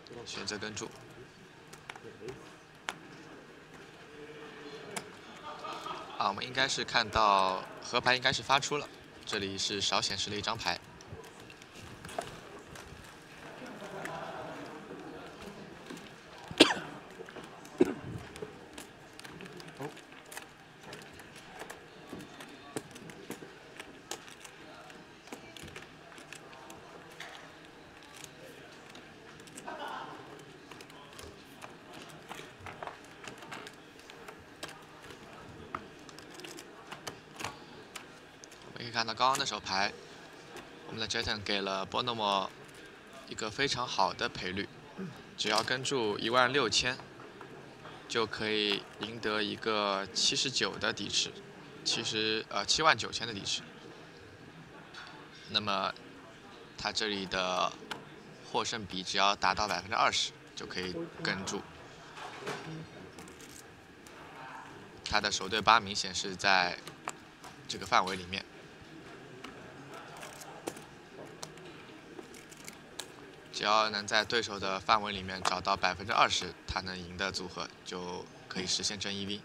选择跟注。我们应该是看到河牌应该是发出了，这里是少显示了一张牌。可以看到刚刚那手牌，我们的 Jeton 给了波诺莫一个非常好的赔率，只要跟注16000，就可以赢得一个79的底池，79000的底池。那么他这里的获胜比只要达到20%，就可以跟注。他的首对8明显是在这个范围里面。只要能在对手的范围里面找到20%他能赢的组合，就可以实现正 EV。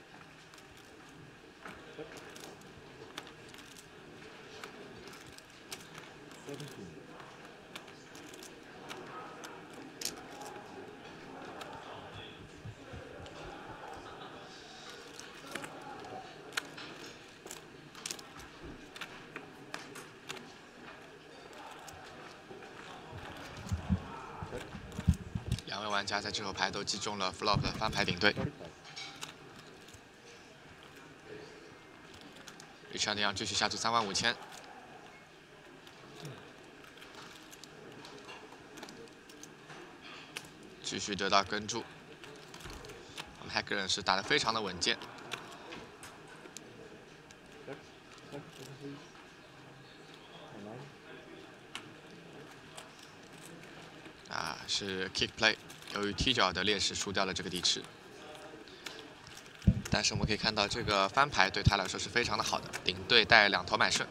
两位玩家在这手牌都击中了 flop 的翻牌顶对。Richard 要继续下注35000。继续得到跟注。我们 Hacker 是打得非常的稳健。是 kick play， 由于踢脚的劣势输掉了这个底池。但是我们可以看到，这个翻牌对他来说是非常的好的，顶对带2头买顺。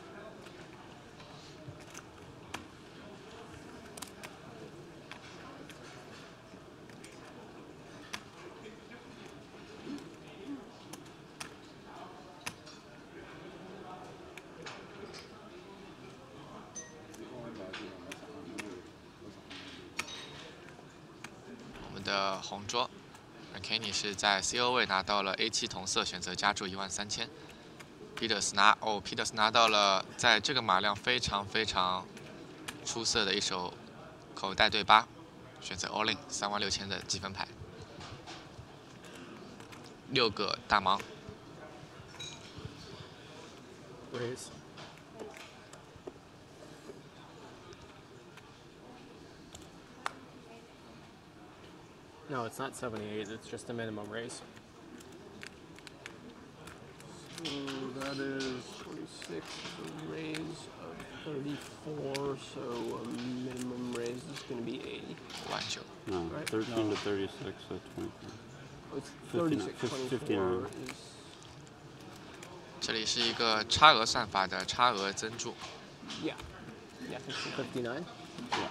的红桌 ，Rankine 是在 CO 位拿到了 A7 同色，选择加注13000。Peters 拿到了在这个马量非常出色的一手口袋对8，选择 all in 36000的积分牌，6个大盲。 Raise. No, it's not 78, it's just a minimum raise. So that is 26, a raise of 34, so a minimum raise is going to be 80. 19. No, Right? 13 to 36, so 24. Oh, it's 36, 24 is... 这里是一个差额算法的差额增注。 Yeah. Yeah, 59. Yeah.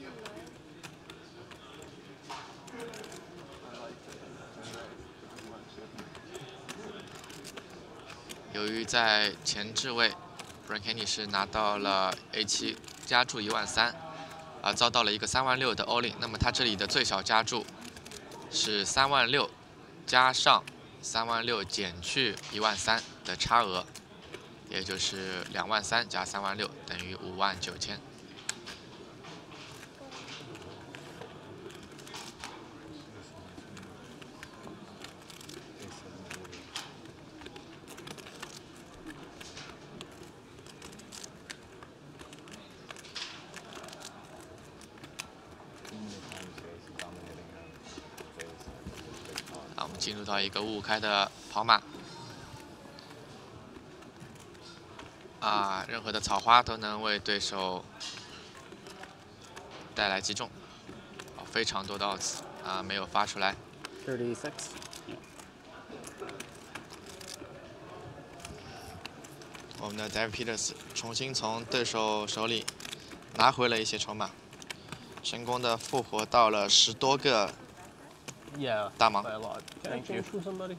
由于在前置位 ，Rankine 是拿到了 A7 加注13000，遭到了一个36000的 all in。那么他这里的最小加注是36000加上36000减去13000的差额，也就是23000加36000等于59000。我们进入到一个5-5开的跑马。任何的草花都能为对手带来击中。非常多的 odds 没有发出来。 36. 我们的 David Peters 重新从对手手里拿回了一些筹码， 成功的复活到了10多个 Yeah. 大盲 By a lot. Can I Thank you. change to somebody?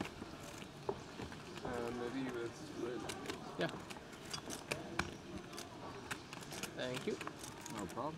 Maybe with red. Yeah. Thank you. No problem.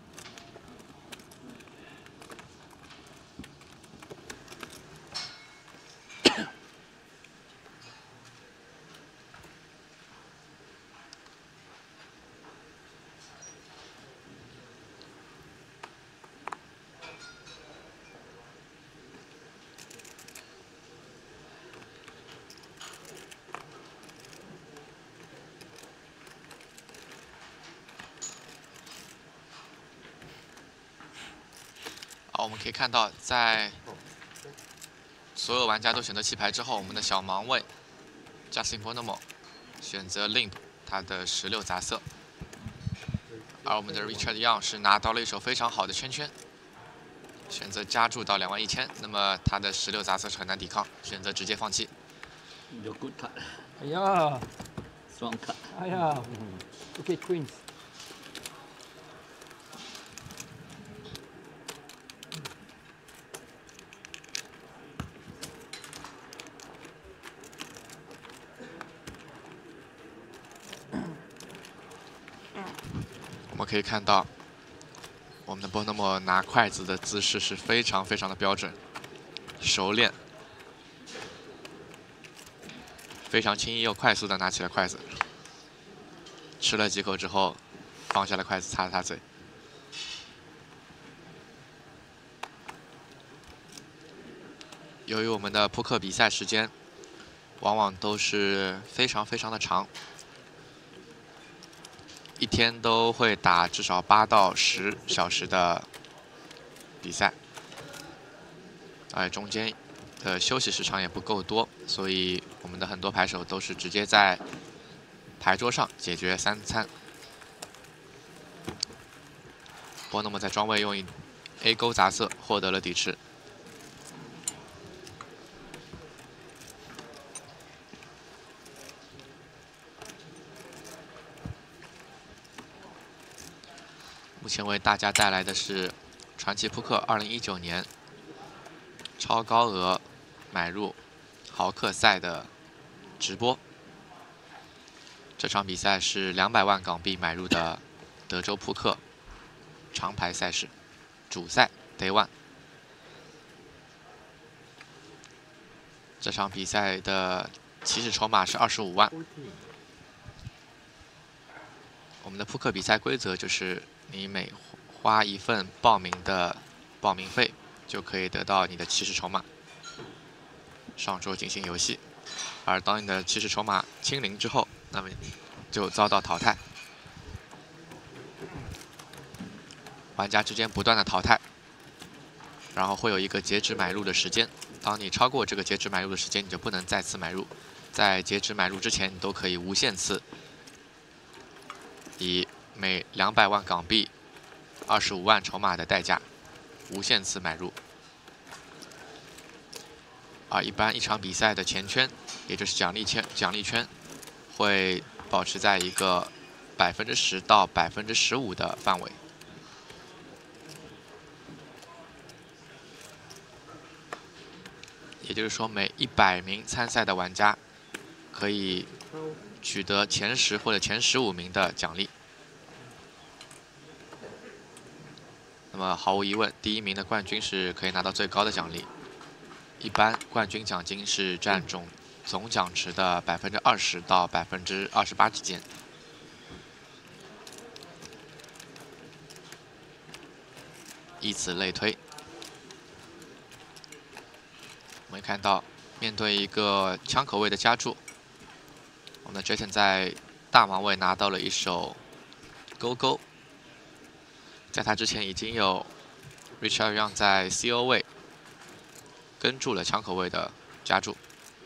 好，我们可以看到，在所有玩家都选择弃牌之后，我们的小盲位 Justin Bonomo 选择 Limp 他的16杂色，而我们的 Richard Young 是拿到了一手非常好的圈圈，选择加注到21000，那么他的16杂色是很难抵抗，选择直接放弃。 Your good cut. 哎呀， Strong cut. 哎呀，OK Queens。 我们可以看到，我们的 Bonomo 拿筷子的姿势是非常的标准，熟练，非常轻易又快速的拿起了筷子，吃了几口之后，放下了筷子，擦了擦嘴。由于我们的扑克比赛时间往往都是非常的长。 一天都会打至少8到10小时的比赛，中间的休息时长也不够多，所以我们的很多牌手都是直接在牌桌上解决3餐。Bonomo在庄位用一 A 勾杂色获得了底池。 目前为大家带来的是传奇扑克2019年超高额买入豪客赛的直播。这场比赛是200万港币买入的德州扑克长牌赛事主赛 Day One。这场比赛的起始筹码是25万。我们的扑克比赛规则就是。 你每花1份报名的报名费，就可以得到你的起始筹码，上桌进行游戏。而当你的起始筹码清零之后，那么就遭到淘汰。玩家之间不断的淘汰，然后会有一个截止买入的时间。当你超过这个截止买入的时间，你就不能再次买入。在截止买入之前，你都可以无限次以 每200万港币，25万筹码的代价，无限次买入。而一般一场比赛的前圈，也就是奖励圈，会保持在一个10%到15%的范围。也就是说，每100名参赛的玩家，可以取得前10或者前15名的奖励。 那么毫无疑问，第1名的冠军是可以拿到最高的奖励。一般冠军奖金是占总奖池的20%到28%之间。以此类推。我们看到，面对一个枪口位的加注，我们的 Jason 在大盲位拿到了一手勾勾。 在他之前已经有 Richard Young 在 CO 位跟住了枪口位的加注，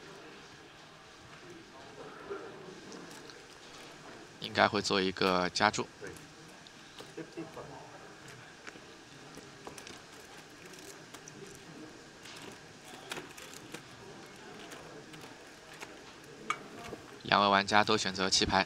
应该会做一个加注。2位玩家都选择弃牌。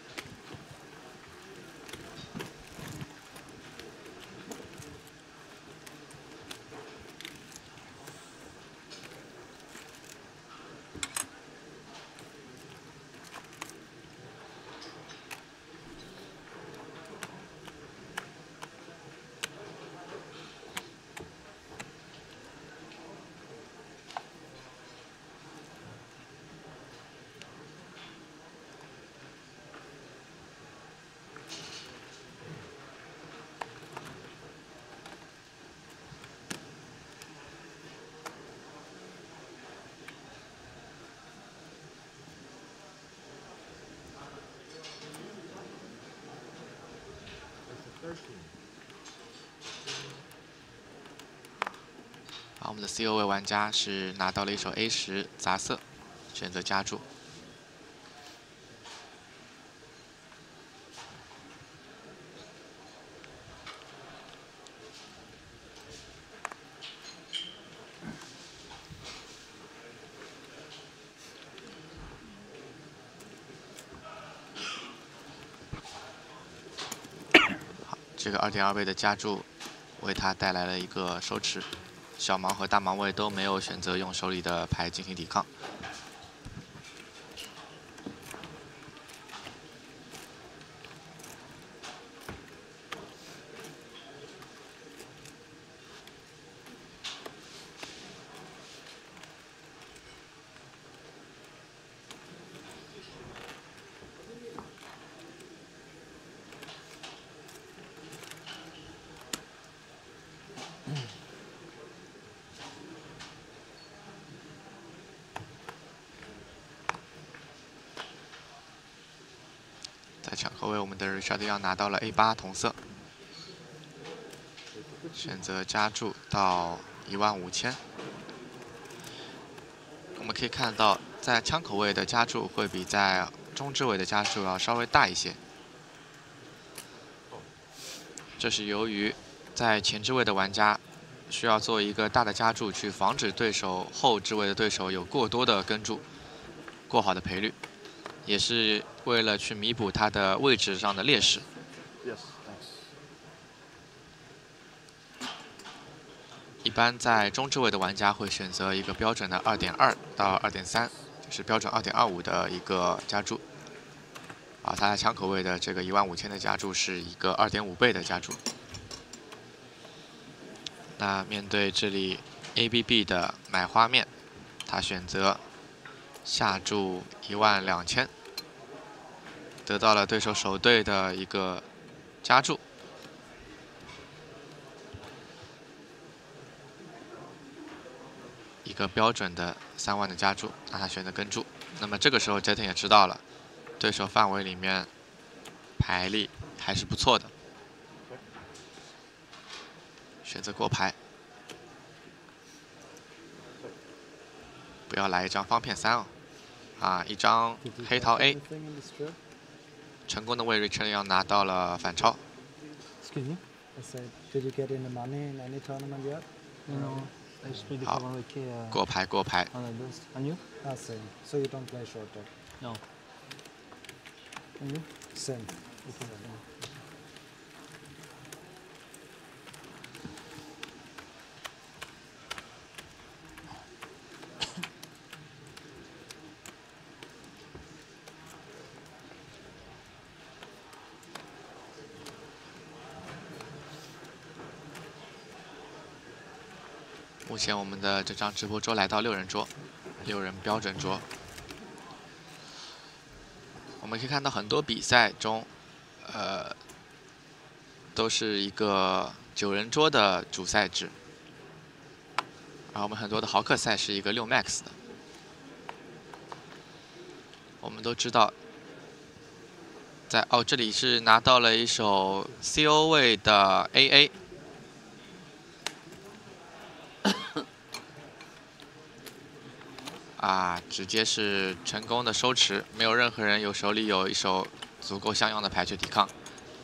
好，我们的 C 位玩家是拿到了一手 A10杂色，选择加注。好，这个2.2倍的加注为他带来了一个手持。 小盲和大盲位都没有选择用手里的牌进行抵抗。在抢口位，我们的 Richard Young 拿到了 A8同色，选择加注到15000。我们可以看到，在枪口位的加注会比在中置位的加注要稍微大一些。这是由于在前置位的玩家需要做一个大的加注，去防止对手后置位的对手有过多的跟注、过好的赔率。 也是为了去弥补他的位置上的劣势。 Yes, thanks. 一般在中置位的玩家会选择一个标准的2.2到2.3，就是标准2.25的一个加注。啊，他在枪口位的这个15000的加注是一个2.5倍的加注。那面对这里 ABB 的买花面，他选择 下注12000，得到了对手手对的一个加注。一个标准的3万的加注，让他选择跟注。那么这个时候 Jeton 也知道了，对手范围里面牌力还是不错的，选择过牌。 不要来一张方片3哦，啊，一张黑桃 A， 成功的为 Richard Young 拿到了反超。 Excuse me? I said, did you get any money in any tournament yet? No, I just played Out. before 100K 过牌过牌， on a boost. And you? Ah, same. So you don't play short deck? No. And you? Same. Okay. 目前我们的这张直播桌来到6人桌，6人标准桌。我们可以看到很多比赛中，都是一个9人桌的主赛制，而我们很多的豪客赛是一个6 max 的。我们都知道，这里是拿到了一手 CO 位的 AA。 啊，直接是成功的收持，没有任何人手里有一手足够像样的牌去抵抗。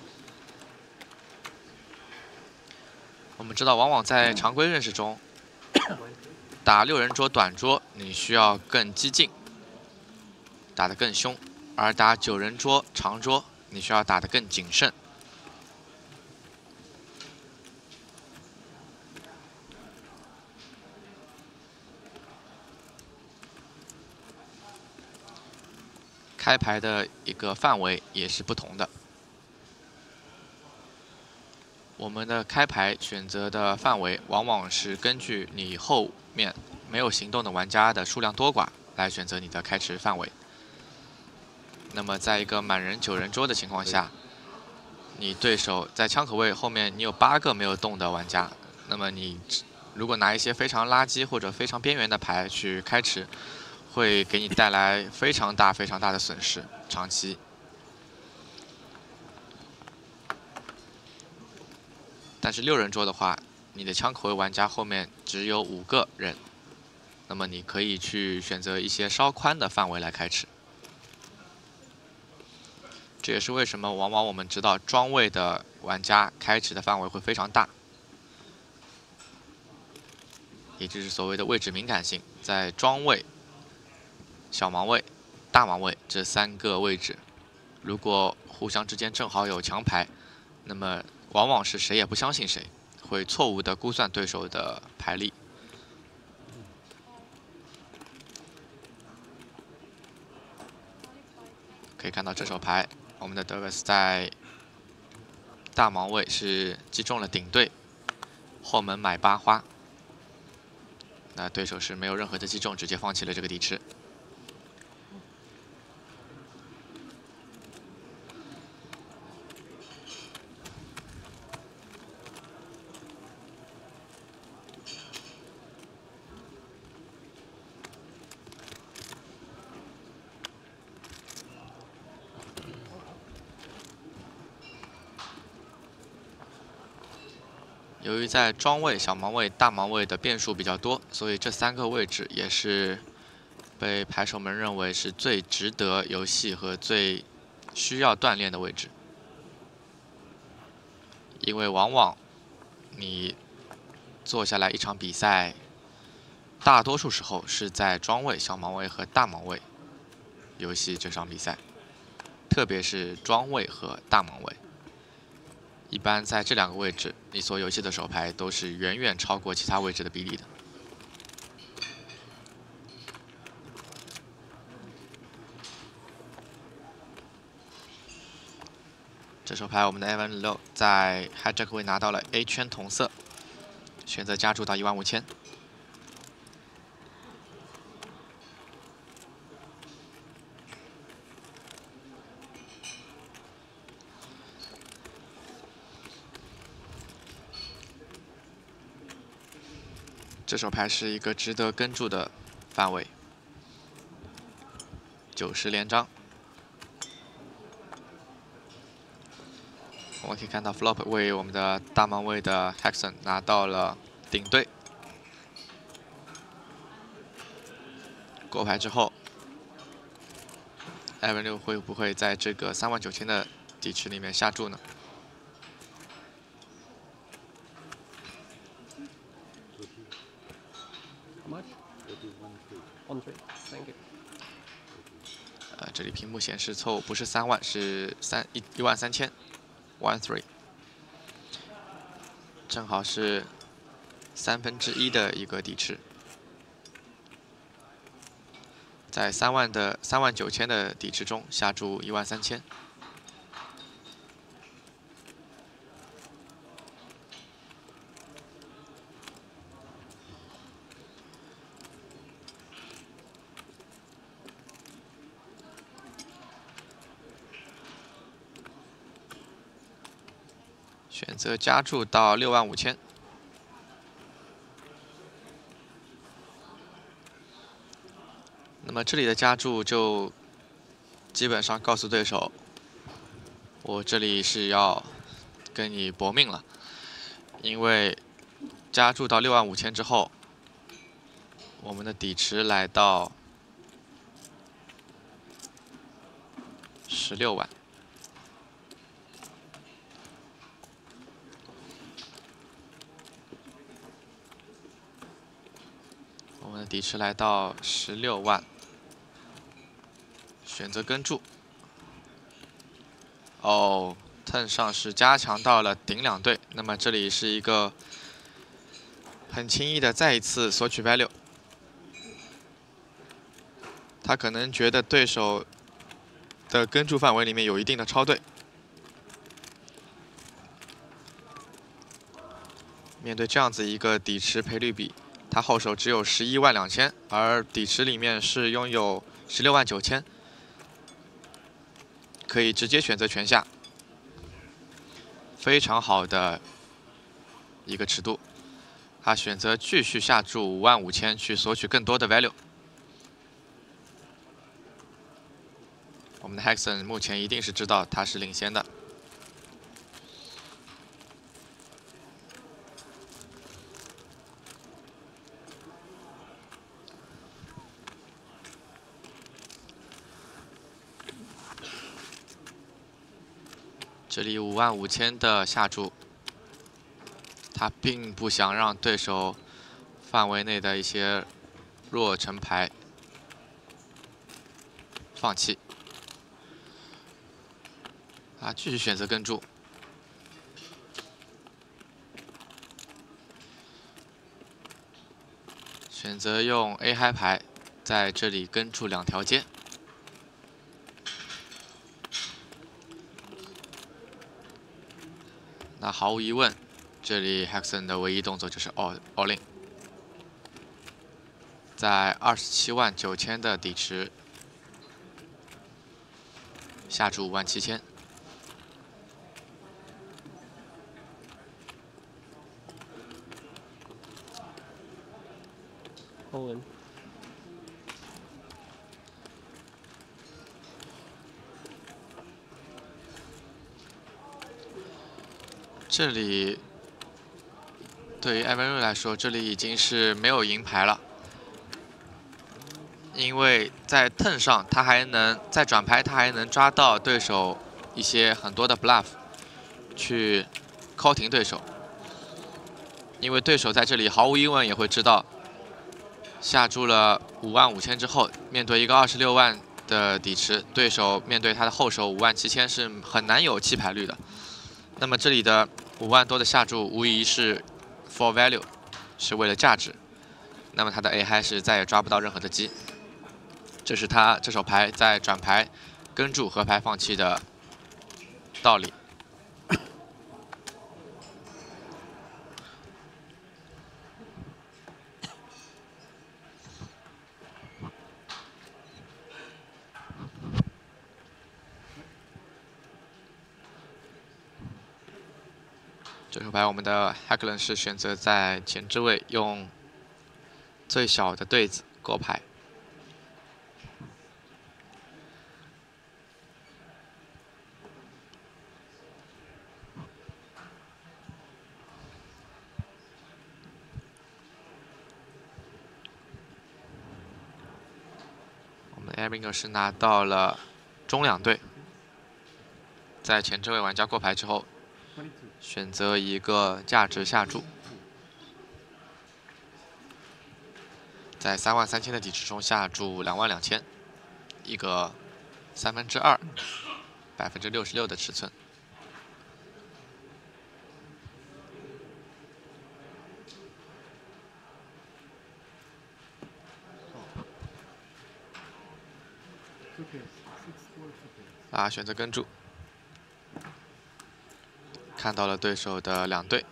我们知道，往往在常规认识中，打6人桌短桌，你需要更激进，打得更凶；而打9人桌长桌，你需要打得更谨慎。 开牌的一个范围也是不同的。我们的开牌选择的范围，往往是根据你后面没有行动的玩家的数量多寡来选择你的开池范围。那么，在一个满人9人桌的情况下，你对手在枪口位后面你有8个没有动的玩家，那么你如果拿一些非常垃圾或者非常边缘的牌去开池， 会给你带来非常大的损失，长期。 但是6人桌的话，你的枪口位玩家后面只有5个人，那么你可以去选择一些稍宽的范围来开吃。这也是为什么往往我们知道庄位的玩家开始的范围会非常大，也就是所谓的位置敏感性。在庄位、小盲位、大盲位这3个位置，如果互相之间正好有强牌，那么往往是谁也不相信谁，会错误的估算对手的牌力。可以看到这手牌，我们的德克斯在大盲位是击中了顶对，后门买8花。那对手是没有任何的击中，直接放弃了这个底池。由于在庄位、小盲位、大盲位的变数比较多，所以这3个位置也是被牌手们认为是最值得游戏和最需要锻炼的位置。因为往往你做下来一场比赛，大多数时候是在庄位、小盲位和大盲位游戏这场比赛，特别是庄位和大盲位。一般在这2个位置，你所游戏的手牌都是远远超过其他位置的比例的。这手牌我们的 Evan Low 在 Hijack 位拿到了 A 圈同色，选择加注到15000。这手牌是一个值得跟注的范围，90连张。我们可以看到 Flop 为我们的大盲位的 Hexen 拿到了顶对。过牌之后 ，Evan 6会不会在这个39000的底池里面下注呢？ How much? 1-3. Thank you. 这里屏幕显示错误，不是3万，是13000 1-3，正好是1/3的一个底池。在39000的底池中下注13000。选择加注到65000。那么这里的加注就基本上告诉对手，我这里是要跟你搏命了，因为加注到65000之后，我们的底池来到16万。 我们的底池来到16万，选择跟注。哦 ，turn 上是加强到了顶2对，那么这里是一个很轻易的再一次索取 value。他可能觉得对手的跟注范围里面有一定的超对。面对这样子一个底池赔率比。 他后手只有112000，而底池里面是拥有169000，可以直接选择全下，非常好的一个尺度。他选择继续下注55000去索取更多的 value。我们的 Hexen 目前一定是知道他是领先的。 这里55000的下注，他并不想让对手范围内的一些弱成牌放弃。啊，继续选择跟注。 选择用 A 嗨牌在这里跟注2条街。那毫无疑问，这里 Hexen 的唯一动作就是 all in， 在279000的底池下注57000。 All in. 这里对于艾文瑞来说，这里已经是没有赢牌了，因为在 turn 上他还能在转牌，他还能抓到对手一些很多的 bluff， 去 call 停对手。因为对手在这里毫无疑问也会知道，下注了55000之后，面对一个26万的底池，对手面对他的后手57000是很难有弃牌率的。那么这里的5万多的下注无疑是 for value， 是为了价值。那么他的 A 嗨是再也抓不到任何的机，这是他这手牌在转牌跟注和牌放弃的道理。这手牌我们的 Hecklin 是选择在前置位用最小的对子过牌。我们 Airingo 是拿到了中2对，在前置位玩家过牌之后，选择一个价值下注，在33000的底池中下注22000，一个2/3， 66%的尺寸。啊，选择跟注。 看到了对手的2对，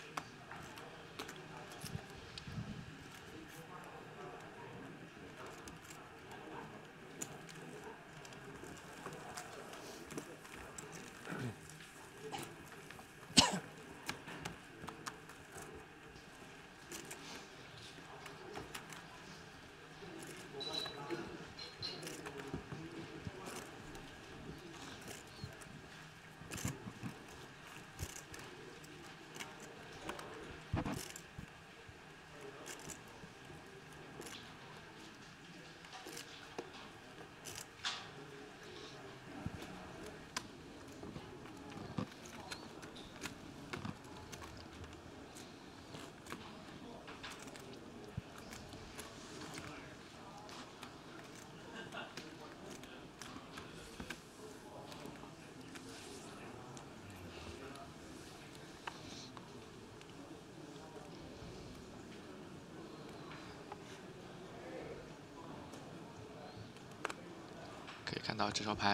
可以看到这手牌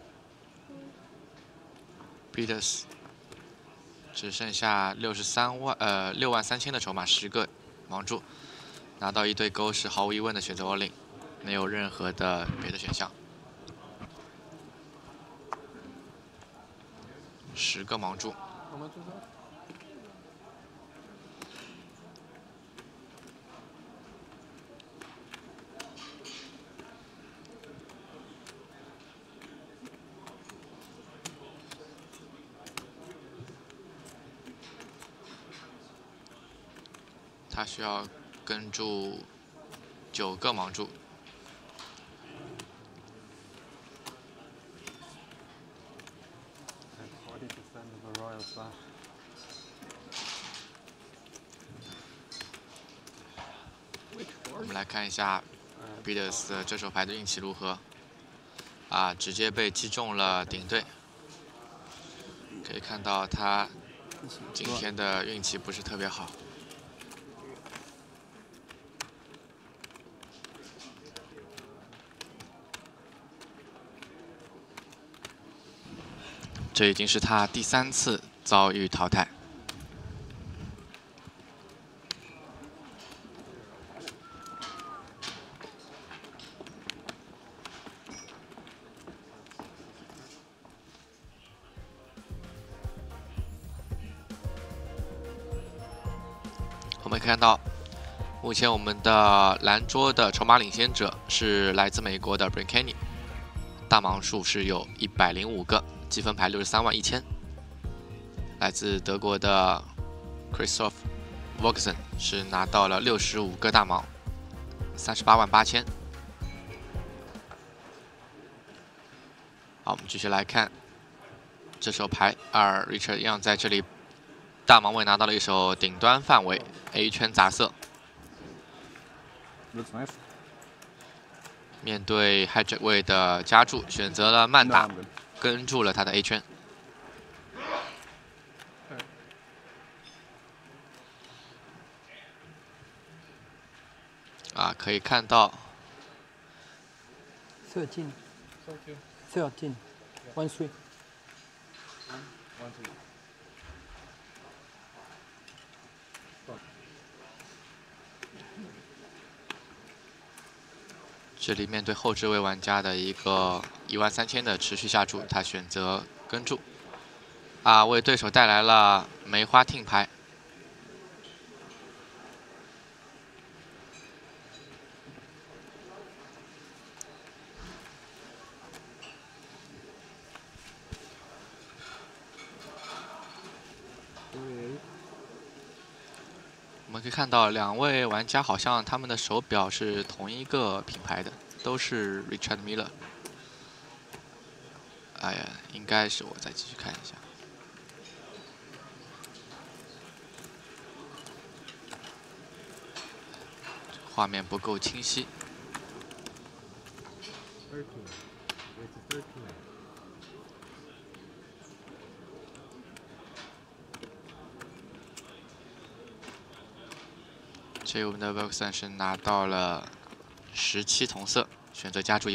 ，Peters 只剩下63000的筹码，10个盲注，拿到1对勾是毫无疑问的选择 all in， 没有任何的别的选项。10个盲注。 他需要跟注9个盲注。 我们来看一下彼得斯这手牌的运气如何。啊，直接被击中了顶对。可以看到他今天的运气不是特别好。这已经是他第3次遭遇淘汰。我们看到，目前我们的蓝桌的筹码领先者是来自美国的 Brinkany， 大盲数是有105个，积分牌63万1000。来自德国的 Christoph Vogesen 是拿到了65个大盲，38万8000。好，我们继续来看这手牌，而 Richard 一样在这里大盲位拿到了一手顶端范围 A 圈杂色。 Looks nice. 面对 hijack 位的加注，选择了慢打，跟住了他的 A 圈。啊，可以看到 13. 13. 1-3. 这里面对后置位玩家的一个13000的持续下注，他选择跟注，啊，为对手带来了梅花听牌。我们可以看到2位玩家好像他们的手表是同一个品牌的，都是 Richard Miller。哎呀，应该是，我再继续看一下。画面不够清晰。这里我们的 Vogesen 是拿到了17同色，选择加注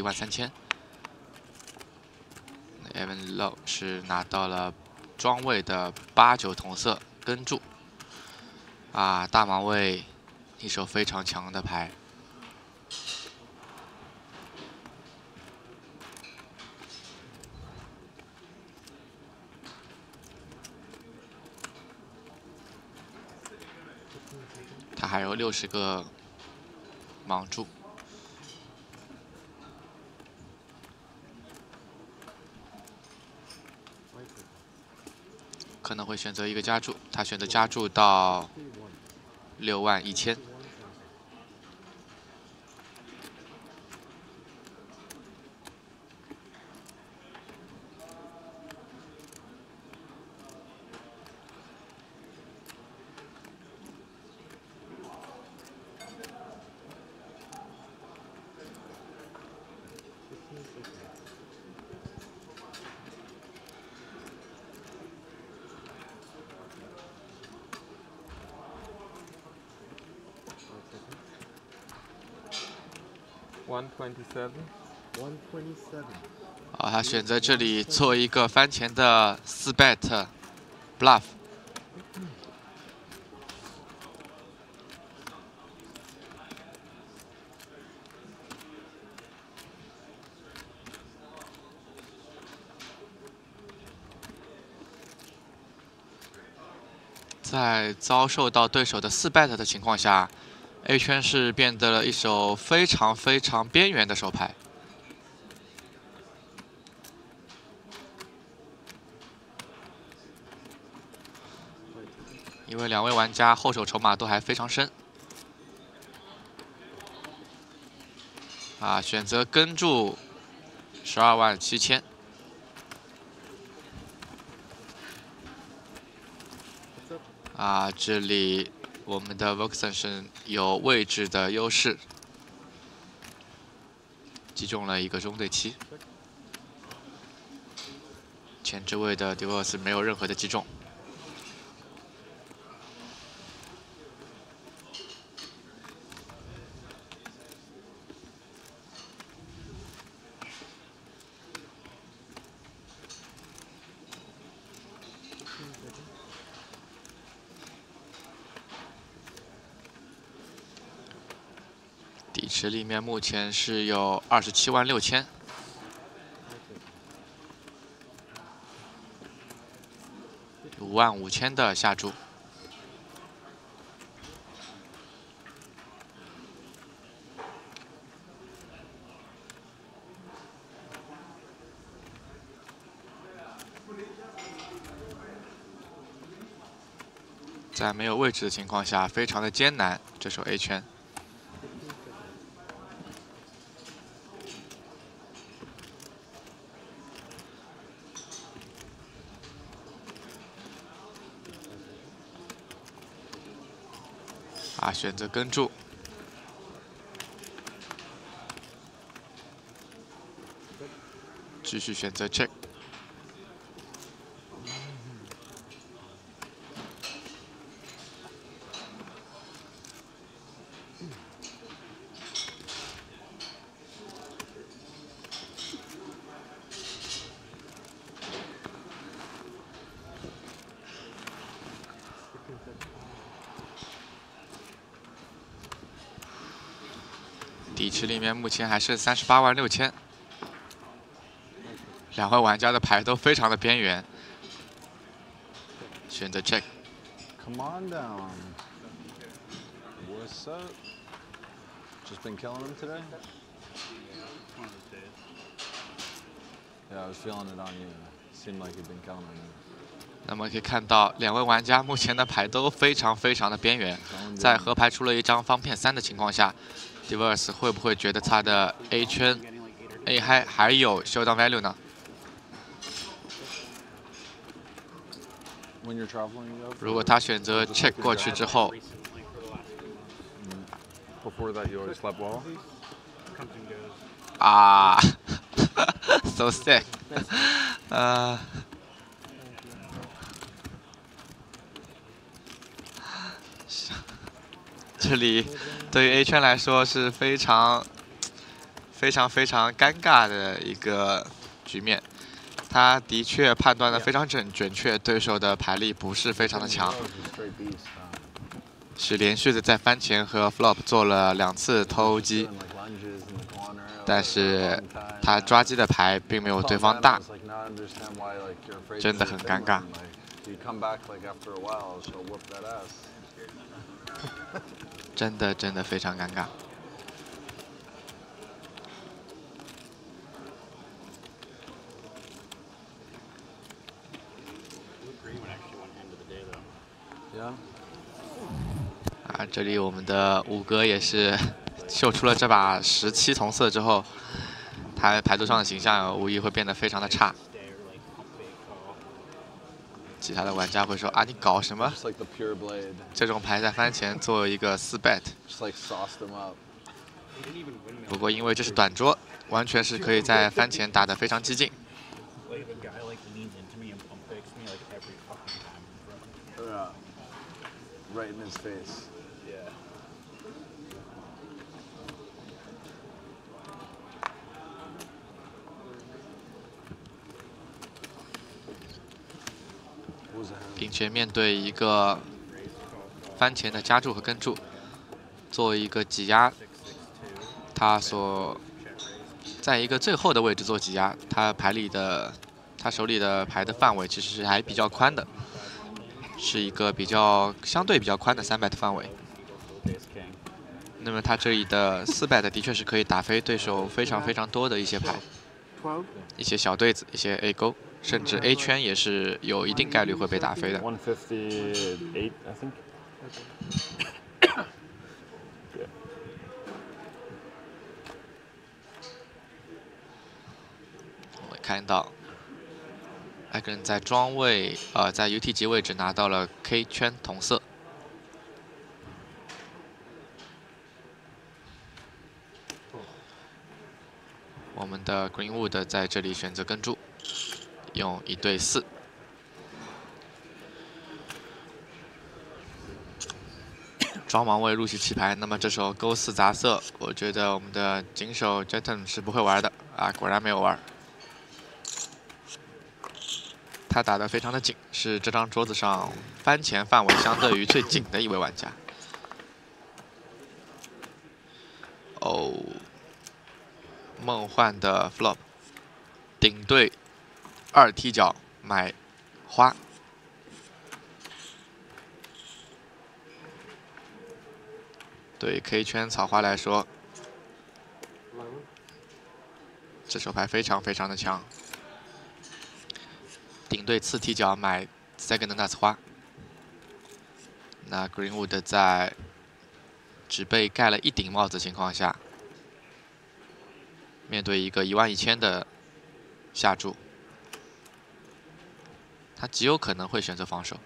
13000。Evan Low 是拿到了庄位的8、9同色跟注。啊，大盲位一手非常强的牌。他还有60个盲注。可能会选择一个加注，他选择加注到6万1000。 127. 好，他选择这里做一个翻前的4bet bluff。在遭受到对手的4bet的情况下 ，A 圈是变得了一手非常非常边缘的手牌。因为2位玩家后手筹码都还非常深，啊，选择跟注12万7000。啊，这里我们的 Voxen 是有位置的优势，击中了一个中对7。前置位的 Divorce 没有任何的击中。底池里面目前是有27万6千。5万5千的下注。在没有位置的情况下，非常的艰难。这手 A 圈。选择跟注，继续选择 check。底池里面目前还剩38万6千，两位玩家的牌都非常的边缘，选择 check。 Come on down. What's up? Just been killing him today? Yeah, I was feeling it on you. Seemed like you'd been killing him. 那么可以看到，两位玩家目前的牌都非常的边缘，在河牌出了一张方片3的情况下 ，Divorce 会不会觉得他的 A 圈 A 还有 showdown value 呢？ 如果他选择 check 过去之后， Before that, you always slept well. so sick。这里对于 A 圈来说是非常尴尬的一个局面。他的确判断的非常准确，对手的牌力不是非常的强，是连续的在番前和 flop 做了2次偷鸡，但是他抓鸡的牌并没有对方大，真的很尴尬。真的非常尴尬。这里我们的五哥也是秀出了这把17同色之后，他牌桌上的形象无疑会变得非常的差。其他的玩家会说你搞什么？这种牌在番前做一个4 bet。不过因为这是短桌，完全是可以在番前打得非常激进。 Right in his face. Yeah. What was that? 并且面对一个番前的加注和跟注，做一个挤压，他在一个最后的位置做挤压，他手里的牌的范围其实是还比较宽的。是一个相对比较宽的3 bet 范围，那么他这里的4 bet 的确是可以打飞对手非常多的一些牌，一些小对子，一些 A 勾，甚至 A 圈也是有一定概率会被打飞的。 158, I think. 我们看到。艾格人在庄位，在 UT 级位置拿到了 K 圈同色。 我们的 Greenwood 在这里选择跟注，用1对4。庄王位入戏棋牌，那么这手勾4杂色，我觉得我们的井手 Jeton 是不会玩的啊，果然没有玩。他打得非常的紧，是这张桌子上番前范围相对于最紧的一位玩家。哦，梦幻的 flop， 顶对2踢脚买花。 对 K 圈草花来说，这手牌非常的强。顶对次踢脚买 second nuts 花。那 Greenwood 在只被盖了1顶帽子的情况下，面对一个11000的下注，他极有可能会选择防守。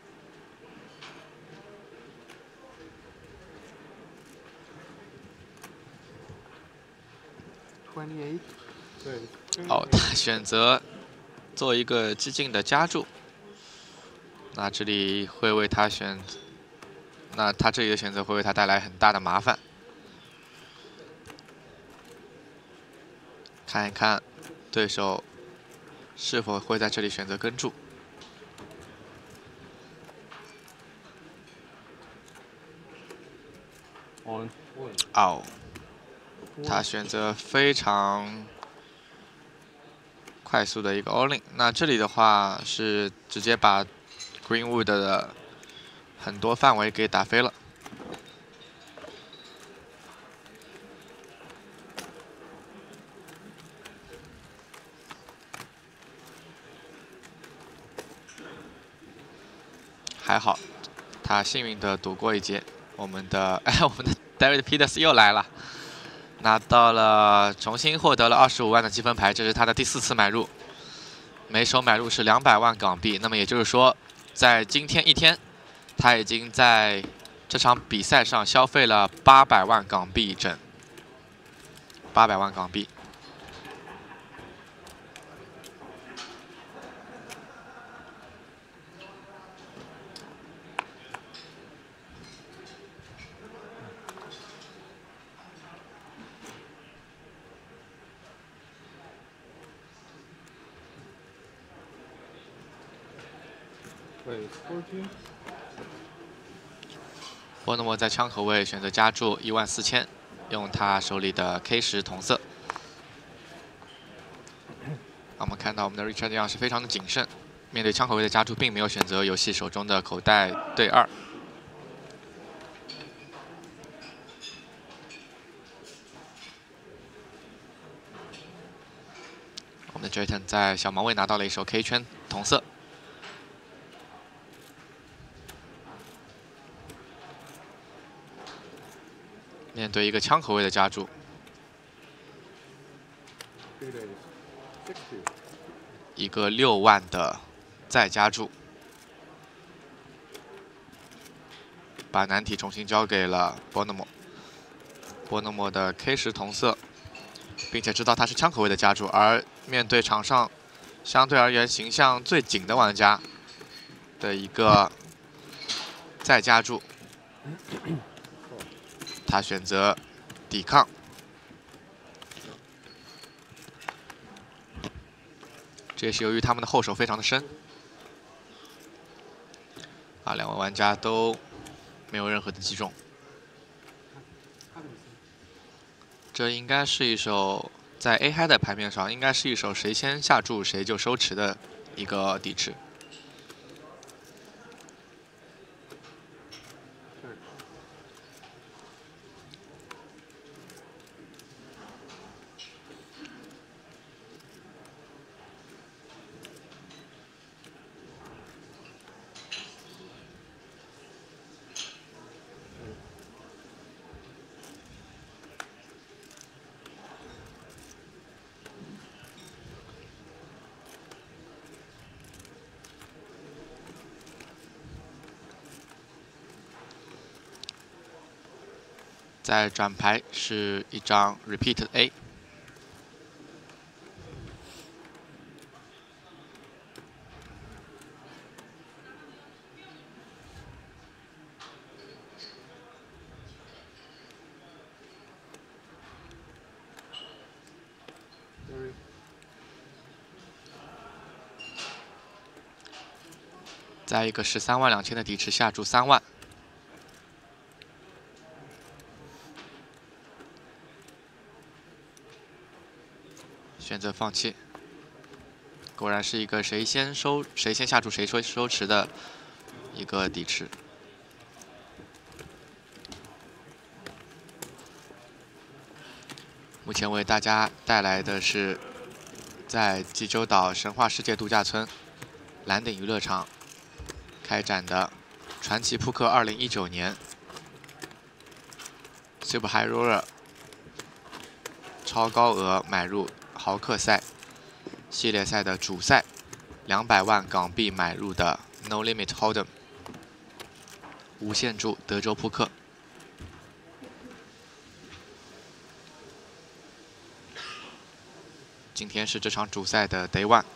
28. 哦，他选择做一个激进的加注，那这里会为他那他这里的选择会为他带来很大的麻烦。看一看对手是否会在这里选择跟注。哦，他选择非常 快速的一个 all in， 那这里的话是直接把 Greenwood 的很多范围给打飞了。还好，他幸运的躲过一劫。我们的David Peters 又来了。 拿到了，重新获得了25万的积分牌，这是他的第4次买入，每手买入是200万港币。那么也就是说，在今天一天，他已经在这场比赛上消费了800万港币整，800万港币。波诺莫在枪口位选择加注14000，用他手里的 K10同色。我们看到我们的 Richard Young 是非常的谨慎，面对枪口位的加注，并没有选择游戏手中的口袋对2。我们的 Jeton 在小盲位拿到了一手 K 圈同色。 面对一个枪口位的加注，一个6万的再加注，把难题重新交给了波诺莫。波诺莫的 K10同色，并且知道他是枪口位的加注，而面对场上相对而言形象最紧的玩家的一个再加注。 他选择抵抗，这也是由于他们的后手非常的深。啊，2位玩家都没有任何的击中。这应该是一手在 A 嗨的牌面上，应该是一手谁先下注谁就收持的一个底池。 再转牌是一张 repeat A， 在一个132000的底池下注3万。选择放弃。果然是一个谁先下注谁收持的一个底池。目前为大家带来的是在济州岛神话世界度假村蓝顶娱乐场开展的传奇扑克2019年 Super High Roller 超高额买入豪客赛系列赛的主赛，200万港币买入的 No Limit Hold'em 无限注德州扑克。今天是这场主赛的 Day One。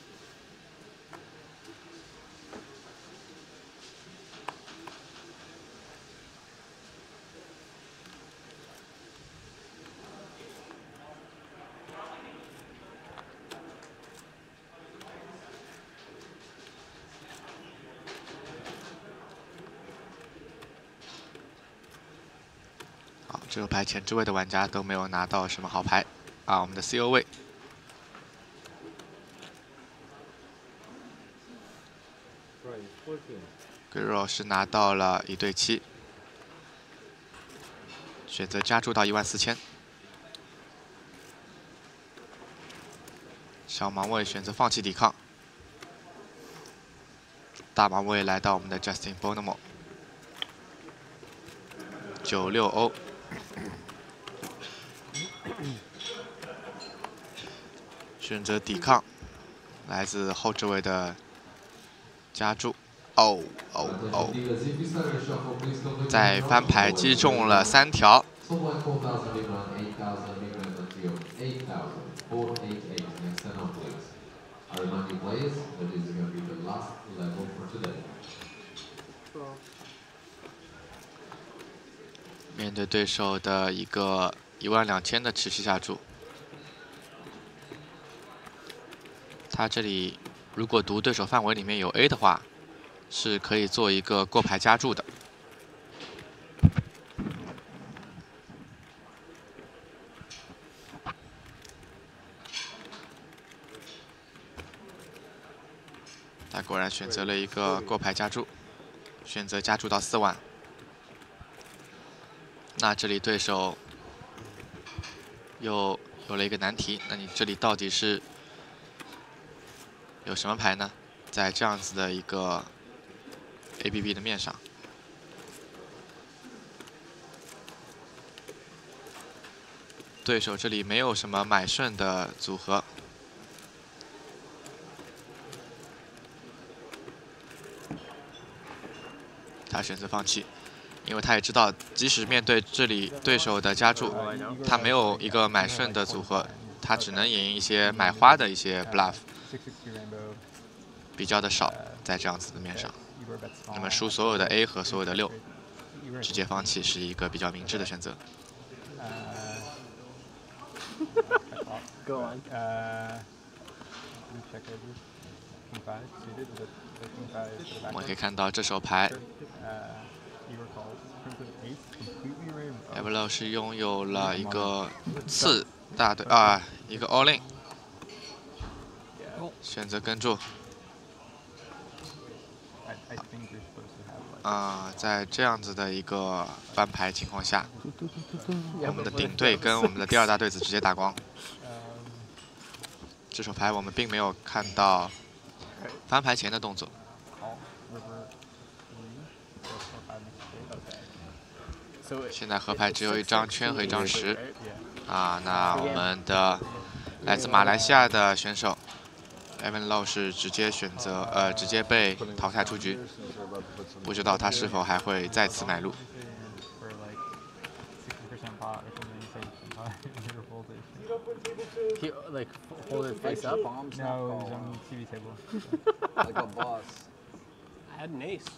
好，这手牌前置位的玩家都没有拿到什么好牌啊，我们的 CO 位。Guru 是拿到了1对7，选择加注到14000。小盲位选择放弃抵抗，大盲位来到我们的 Justin Bonomo， 96欧。选择抵抗，来自后置位的加注。哦，在翻牌击中了3条。面对对手的一个12000的持续下注，他这里如果读对手范围里面有 A 的话，是可以做一个过牌加注的。他果然选择了一个过牌加注，选择加注到4万。那这里对手又有了一个难题，那你这里到底是有什么牌呢？在这样子的一个 ABB 的面上，对手这里没有什么买顺的组合，他选择放弃，因为他也知道，即使面对这里对手的加注，他没有一个买顺的组合，他只能赢一些买花的一些 bluff， 比较的少，在这样子的面上。那么输所有的 A 和所有的6，直接放弃是一个比较明智的选择。 Go on. Suited with the king five to the 我们 back. 可以看到这手牌 You were called Crimson Ace, completely removed. ，Evelo 是拥有了一个次大队啊，一个 all in， 选择跟注。 I think you're supposed to have like. 在这样子的一个翻牌情况下，我们的顶队跟我们的第2大队子直接打光。这手牌我们并没有看到翻牌前的动作。现在合牌只有1张圈和1张10。那我们的来自马来西亚的选手 Evan Low 是直接直接被淘汰出局，不知道他是否还会再次买入。 He, like, hold it face up? No, it was on the TV table. Like a boss. I had an ace.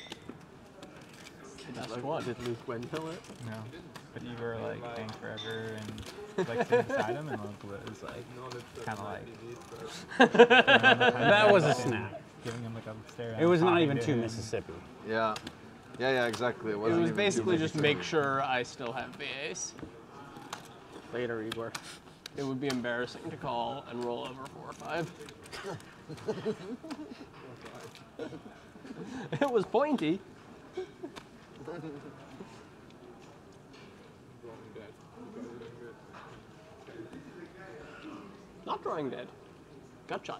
That's what? Did Luke win till it? No, but you were like staying forever and like sitting beside him, and Luke was like kind of like. That was a snap. giving him like a stare down. It was not talking even to to him. Mississippi. Yeah. Yeah, exactly. It It wasn't was even basically too just Mississippi. make sure I still have the ace. Later, Igor. It would be embarrassing to call and roll over 4 or 5. It was pointy. Not drawing dead. Gut shot.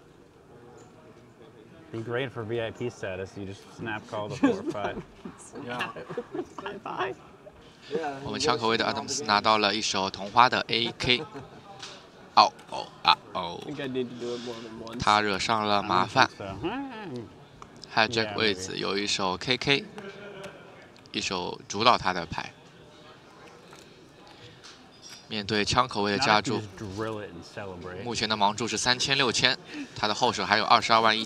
Be great for VIP status. You just snap call the 4 or 5. Bye bye. 我们枪口位的 Adams 拿到了一手同花的 AK。哦哦啊 I 哦， think I need to do it more than once. 他惹上了麻烦。 So, Hijack Yeah, 位置有一手 KK， 一手主导他的牌。面对枪口位的 now 加 I can 注， just drill it and celebrate. 目前的盲注是3000、6000，他的后手还有22万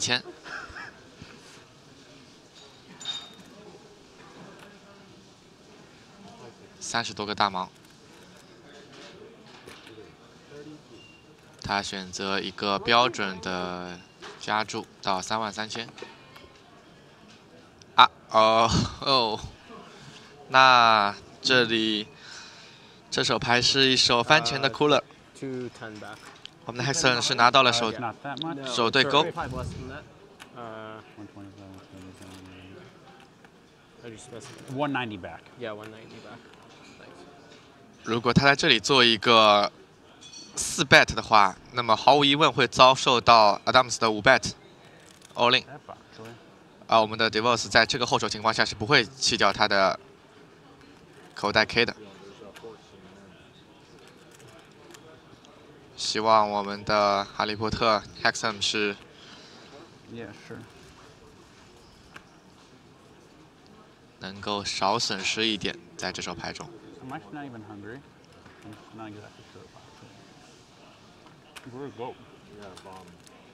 1000。30多个大盲，他选择一个标准的加注到3万3000。啊哦哦，那这里这手牌是一手翻前的 Cooler， 210 back. 我们的 Hexon 是拿到了手 Not that much. No, 手对 sir, 勾。 25 less than that. 127, I just missed it. 190 back. Yeah, 190 back. Thanks. 如果他在这里做一个4 bet 的话，那么毫无疑问会遭受到 Adams 的5 bet all in。 That box, really. 我们的 Devos 在这个后手情况下是不会弃掉他的口袋 K 的。希望我们的哈利波特 Hexam 是 Yeah, sure. 能够少损失一点，在这手牌中。 I'm actually not even hungry. I'm just not exactly sure about it. Where's go? Yeah, bomb.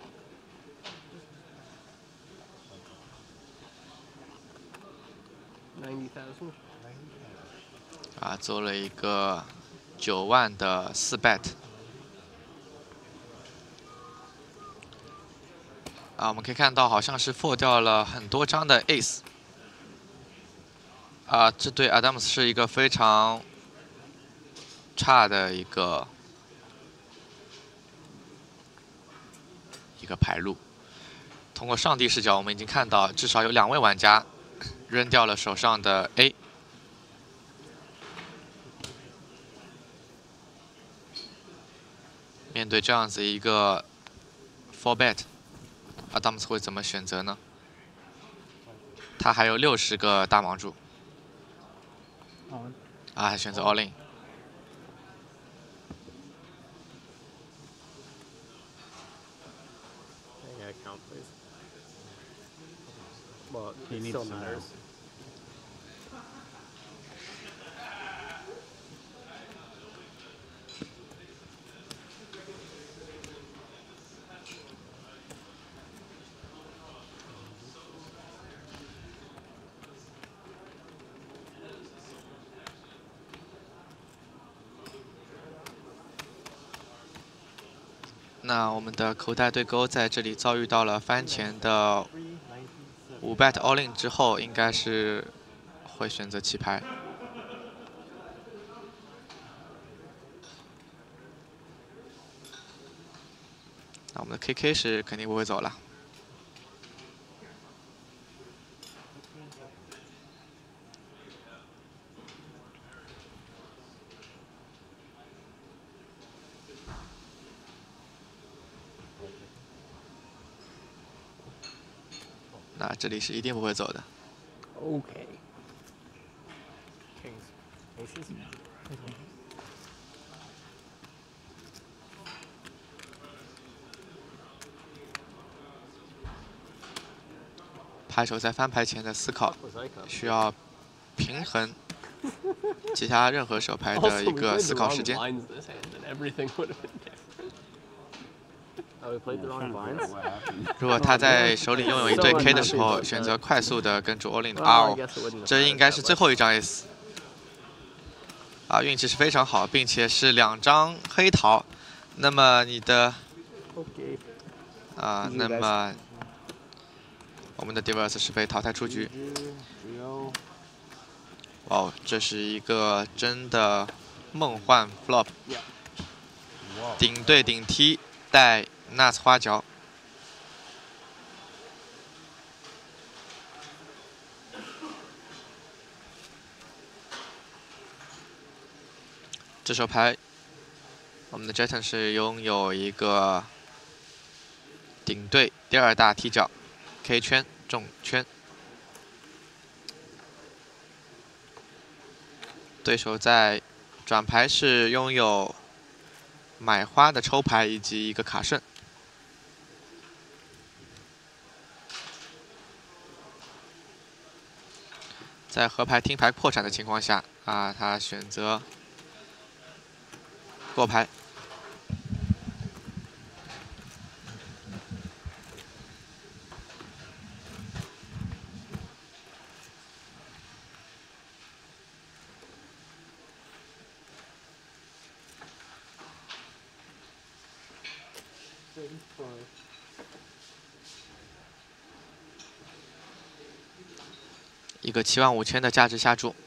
$90,000. 做了一个9万的4 bet。我们可以看到好像是 fold 掉了很多张的 ace。这对 Adams 是一个非常差的一个牌路。通过上帝视角，我们已经看到至少有2位玩家扔掉了手上的 A。面对这样子一个 4 bet，Adams 会怎么选择呢？他还有60个大盲注。还选择 all in。 Yeah, count, please. Well, He it needs still to know. matters. .那我们的口袋对勾在这里遭遇到了翻前的5 bet all in 之后，应该是会选择弃牌。那我们的 KK 是肯定不会走了。那这里是一定不会走的。 Okay. Kings. Aces? 牌手在翻牌前的思考， Was I cup? 需要平衡其他任何手牌 Also, 的一 we 个 played 思 the 考 wrong 时间。 lines this hand, and everything would have been different. Oh, we played the wrong vines? What happened? 如果他在手里拥有一对 K 的时候，选择快速的跟住 all in， Well, I 哦， guess it wouldn't have 这应该 mattered 是 that 最 much. 后一张 ace。运气是非常好，并且是2张黑桃。那么你的 Okay. 那么我们的 Divers 是被淘汰出局。哦，这是一个真的梦幻 flop， 顶对顶踢带 nuts 花脚。这手牌，我们的 Jeton 是拥有一个顶对第二大踢脚 K 圈重圈。 对手在转牌是拥有买花的抽牌以及一个卡顺。在河牌听牌破产的情况下，他选择过牌。 一个75000的价值下注。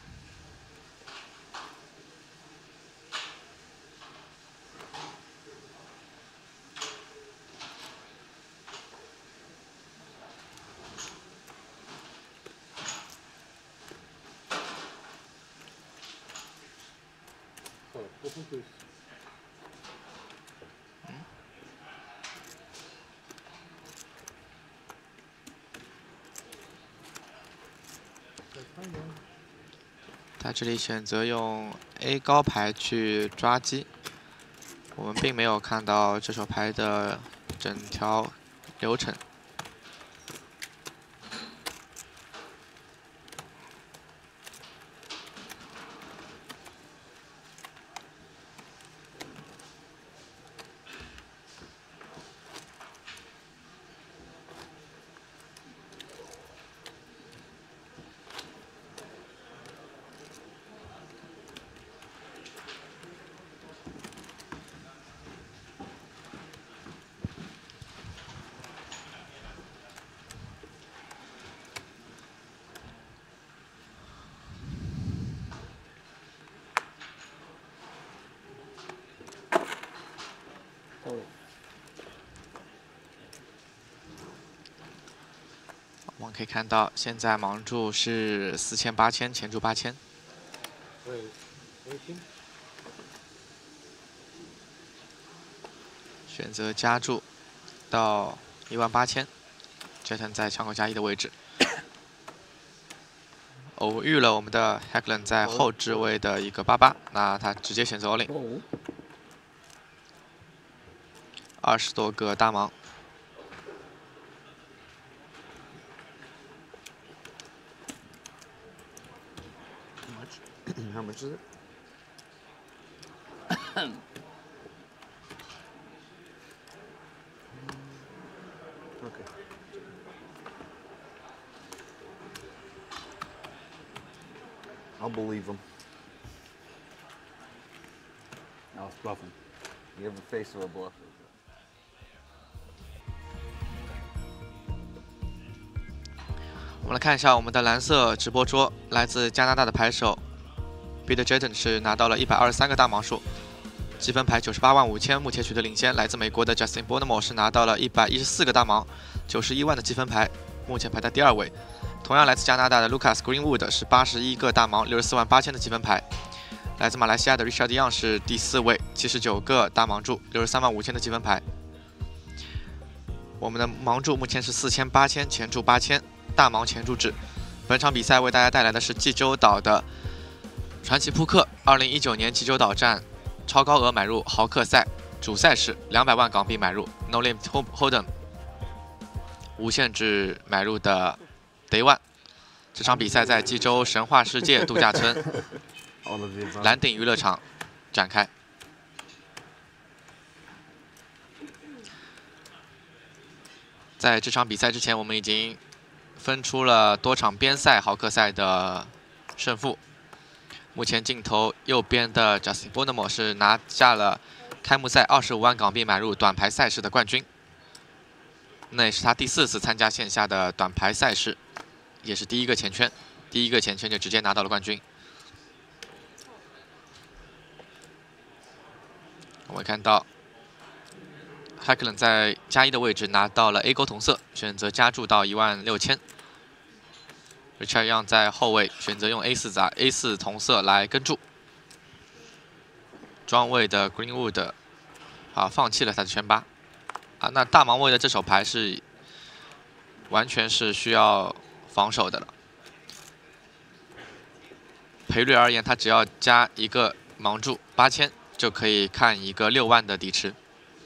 他这里选择用 A 高牌去抓鸡，我们并没有看到这手牌的整条流程。我们可以看到，现在盲注是4000、8000，前注8000。选择加注到18000 ，Jeton 在枪口加1的位置。偶遇了我们的 Haglen 在后置位的一个88，那他直接选择 all in。20多个大盲。 How much is it? Okay. I'll believe him. I was bluffing. You have the face of a bluffer. 我们来看一下我们的蓝色直播桌，来自加拿大的牌手 Peter Jeton 是拿到了123个大盲数，积分牌985000，目前取得领先。来自美国的 Justin Bournemore 是拿到了114个大盲，91万的积分牌，目前排在第2位。同样来自加拿大的 Lucas Greenwood 是81个大盲，64万8000的积分牌。来自马来西亚的 Richard Young 是第4位，79个大盲注，63万5000的积分牌。我们的盲注目前是4000、8000，前注8000，大盲前注制。本场比赛为大家带来的是济州岛的 传奇扑克2019年济州岛站超高额买入豪客赛主赛事200万港币买入 No Limit Hold'em 无限制买入的 Day One。这场比赛在济州神话世界度假村蓝顶娱乐场展开。在这场比赛之前，我们已经分出了多场边赛豪客赛的胜负。 目前镜头右边的 Justin Bournemore 是拿下了开幕赛25万港币买入短牌赛事的冠军。 那也是他第4次参加线下的短牌赛事，也是第一个前圈，第一个前圈就直接拿到了冠军。我们看到 Häggglund 在加1的位置拿到了 A 勾同色，选择加注到16000。Richard Young 在后位选择用 A4 同色来跟注。庄位的 Greenwood 放弃了他的圈8。那大盲位的这手牌是完全是需要防守的了。赔率而言，他只要加一个盲注8000，就可以看一个6万的底池。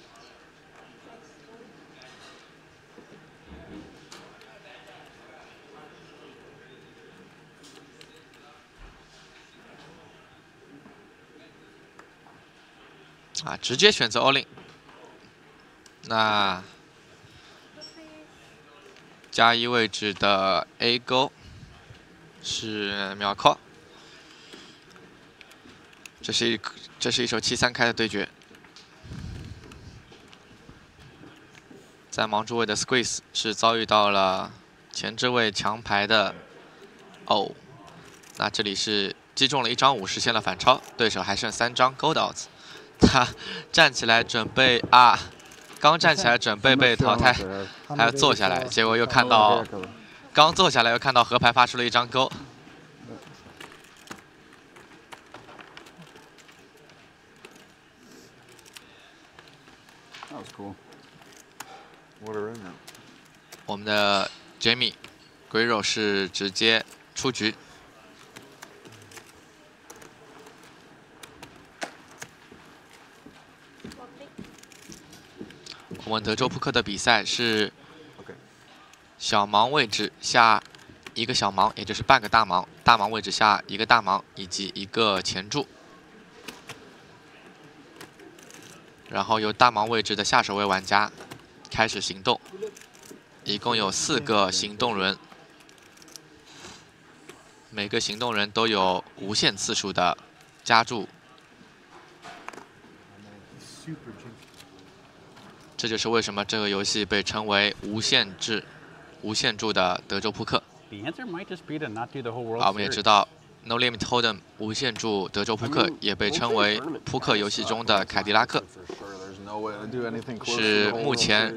直接选择 all in。那加1位置的 A 勾是秒 call。这是一手7-3开的对决。在盲注位的 Squeeze 是遭遇到了前置位强牌的那这里是击中了1张5，实现了反超，对手还剩3张 Gold Outs。他站起来准备刚站起来准备被淘汰，还要坐下来，结果又看到刚坐下来又看到河牌发出了1张勾。 That was cool. What a round. 我们的 Jamie Guerrero 是直接出局。我们德州扑克的比赛是小盲位置下1个小盲，也就是半个大盲；大盲位置下1个大盲以及1个前注。然后由大盲位置的下手位玩家开始行动，一共有4个行动轮，每个行动人都有无限次数的加注。这就是为什么这个游戏被称为无限注的德州扑克。 The answer might just be to not do the whole World 我们也知道 No Limit Hold'em 无限注德州扑克也被称为扑克游戏中的凯迪拉克，是目前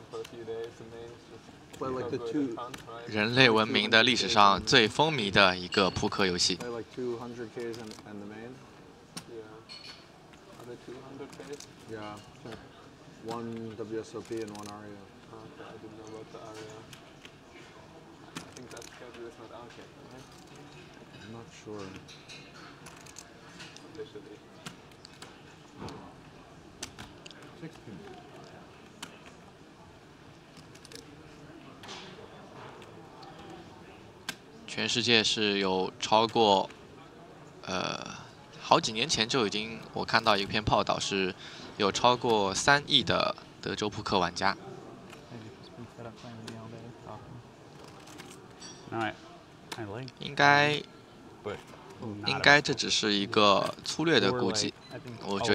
人类文明的历史上最风靡的一个扑克游戏。 Yeah, one WSOP and one ARIA. Okay, I didn't know about the ARIA. I think that schedule is not out yet, right? I'm not sure. Officially. 16. 全世界是有超过好几年前就已经，我看到一篇报道是有超过3亿的德州扑克玩家。 Alright, I like. 应该这只是一个粗略的估计，我觉得。